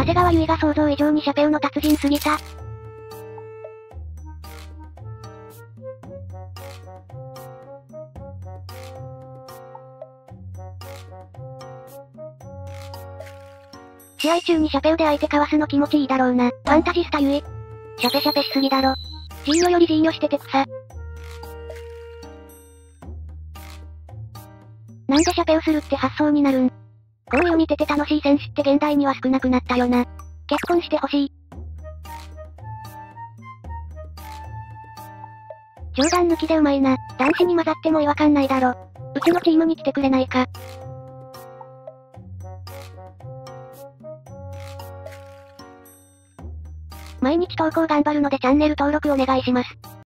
長谷川唯が想像以上にシャペウの達人すぎた。試合中にシャペウで相手かわすの気持ちいいだろうな。ファンタジスタゆい。シャペシャペしすぎだろ。ジーニョよりジーニョしてて草。なんでシャペウするって発想になるん？こういう見てて楽しい選手って現代には少なくなったよな。結婚してほしい。冗談抜きでうまいな。男子に混ざっても違和感ないだろ。うちのチームに来てくれないか。毎日投稿頑張るのでチャンネル登録お願いします。